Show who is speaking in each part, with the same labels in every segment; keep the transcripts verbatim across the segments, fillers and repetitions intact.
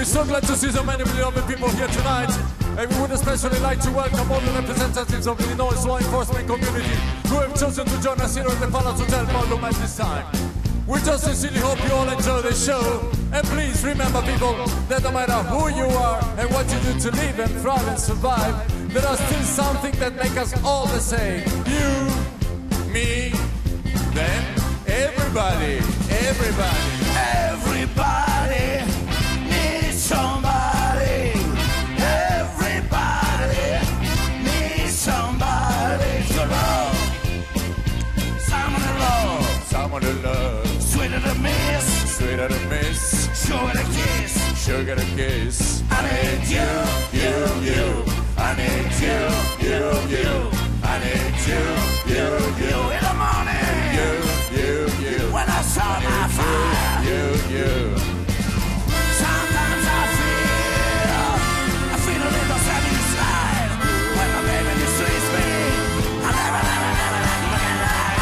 Speaker 1: so glad to see so many beloved people here tonight. And we would especially like to welcome all the representatives of the Illinois law enforcement community who have chosen to join us here at the Palace Hotel Ballroom at this time. We just sincerely hope you all enjoy the show. And please remember, people, that no matter who you are and what you do to live and thrive and survive, there are still something that makes us all the same. You, me, them, everybody, everybody.
Speaker 2: Everybody needs somebody. Everybody needs somebody to love. Someone to love.
Speaker 1: Someone to love.
Speaker 2: Sweeter to miss.
Speaker 1: Sweeter to miss.
Speaker 2: Sugar to kiss.
Speaker 1: Sugar to kiss.
Speaker 2: I need you, you, you. I need you, you, you. I need you, you, you. In the morning.
Speaker 1: You, you, you.
Speaker 2: When I saw my fire.
Speaker 1: You, you.
Speaker 2: Sometimes I feel, I feel a little sad inside. When my baby mistreats me, I never, never, never, never look at life.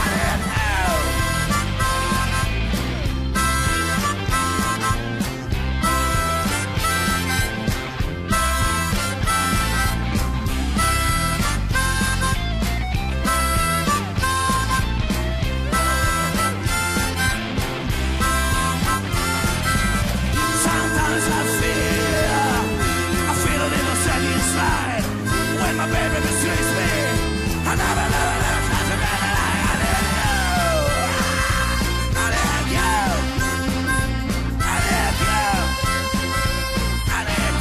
Speaker 2: Sometimes I feel, I feel a little sad inside. When my baby mistreats me, I never, never, never catch a baby like I did you. I did you. I did you. I did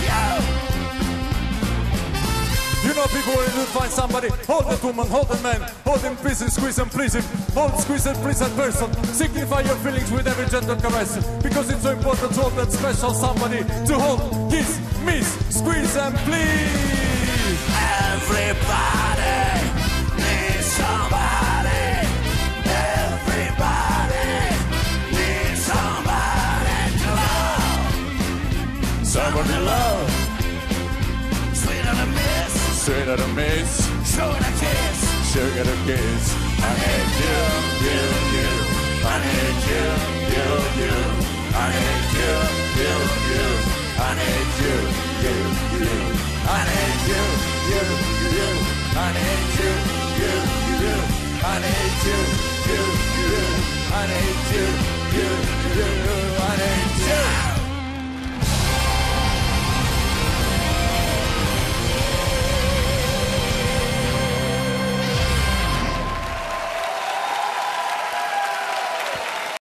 Speaker 2: you.
Speaker 1: You know, people, when you find somebody, hold that woman, hold that man, hold him, please, and squeeze and please him, hold, squeeze and please that person, signify your feelings with every gentle caress, because it's so important to hold that special somebody, to hold, kiss, miss, squeeze and please.
Speaker 2: Everybody needs somebody. Everybody needs somebody to love.
Speaker 1: Someone to love.
Speaker 2: Sweeter to miss.
Speaker 1: Sweeter to miss.
Speaker 2: Sugar to kiss.
Speaker 1: Sugar to kiss.
Speaker 2: I need you, you, you. I need you, you, you. I need you, you, you. I need you, you, you. I need you, you, you. I need you, you, you.
Speaker 1: I need you, you, you. I need you, you, you. I need you.